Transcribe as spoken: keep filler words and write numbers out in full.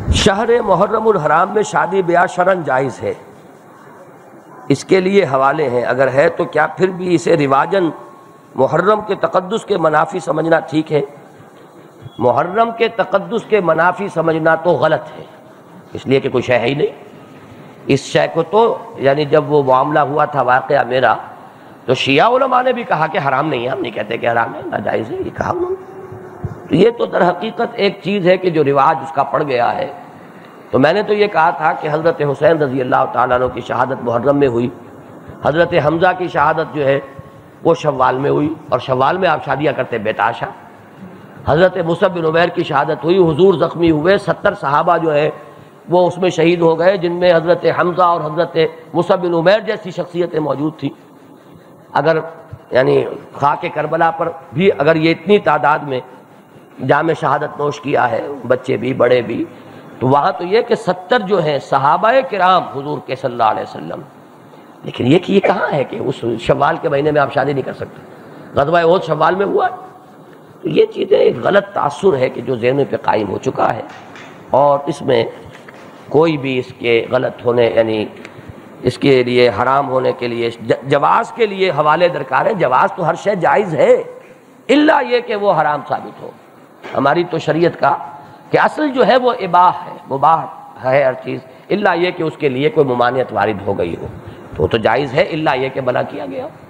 شہر محرم الحرام میں شادی بیاہ شرعاً جائز ہے، اس کے لیے حوالے ہیں، اگر ہے تو کیا پھر بھی اسے رواجاً محرم کے تقدس کے منافی سمجھنا ٹھیک ہے؟ محرم کے تقدس کے منافی سمجھنا تو غلط ہے، اس لیے کہ کوئی شے ہے ہی نہیں۔ اس شے کو تو یعنی جب وہ معاملہ ہوا تھا واقعہ میرا، تو شیعہ علماء نے بھی کہا کہ حرام نہیں ہے، ہم نہیں کہتے کہ حرام ہے، ناجائز ہے، یہ کہا انہوں نے۔ تو یہ تو در حقیقت ایک چیز ہے کہ جو رواج اس کا پڑ گیا ہے۔ تو میں نے تو یہ کہا تھا کہ حضرت حسین رضی اللہ تعالیٰ عنہ کی شہادت محرم میں ہوئی، حضرت حمزہ کی شہادت جو ہے وہ شوال میں ہوئی، اور شوال میں آپ شادیاں کرتے بے تحاشا۔ حضرت مصعب بن عمیر کی شہادت ہوئی، حضور زخمی ہوئے، ستر صحابہ جو ہے وہ اس میں شہید ہو گئے، جن میں حضرت حمزہ اور حضرت مصعب بن عمیر جیسی شخصیتیں موجود تھیں۔ اگر یعنی خاک کربلا پر بھی اگر یہ اتنی تعداد میں جام شہادت نوش کیا ہے، بچے بھی بڑے بھی، تو وہاں تو یہ کہ ستر جو ہیں صحابہ کرام حضور کے صلی اللہ علیہ وسلم، لیکن یہ کہ یہ کہاں ہے کہ اس شوال کے مہینے میں آپ شادی نہیں کر سکتے؟ غزوہ احد شوال میں ہوا ہے۔ تو یہ چیزیں ایک غلط تاثر ہے کہ جو ذہن پہ قائم ہو چکا ہے، اور اس میں کوئی بھی اس کے غلط ہونے یعنی اس کے لیے حرام ہونے کے لیے جواز کے لیے حوالے درکار ہے۔ جواز تو ہر شے جائز ہے، الا یہ کہ وہ حرام ثابت ہو۔ ہماری تو شریعت کا کہ اصل جو ہے وہ اباح ہے، مباح ہے ہر چیز، الا یہ کہ اس کے لیے کوئی ممانعت وارد ہو گئی ہو، تو وہ تو جائز ہے، الا یہ کہ منع کیا گیا۔